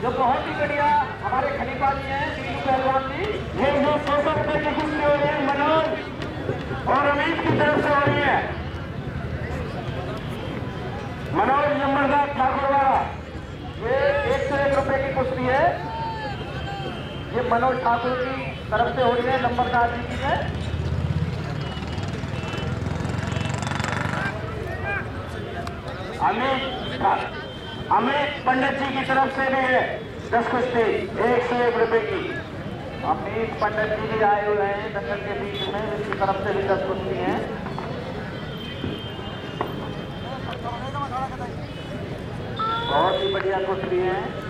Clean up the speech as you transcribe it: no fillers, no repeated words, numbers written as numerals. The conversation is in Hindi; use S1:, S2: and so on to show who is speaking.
S1: जो बहुत ही बढ़िया हमारे खलीफा जी हैं टीनू पहलवान जी।
S2: ये जो 600 रुपए की कुश्ती हो रही है मनोज और अमित की तरफ से हो रही है। मनोज नंबरदार ठाकुर वाला,
S1: ये 101 रुपए की कुश्ती है। ये मनोज ठाकुर की तरफ से हो रही है, नंबरदार जी की है।
S2: अमित पंडित जी की तरफ से भी है 10 कुश्ती 101 रुपए की।
S1: अमित पंडित जी भी आए हुए हैं दंगल के बीच में, इसकी तरफ से भी 10 कुश्ती हैं। बहुत ही बढ़िया कुश्ती है।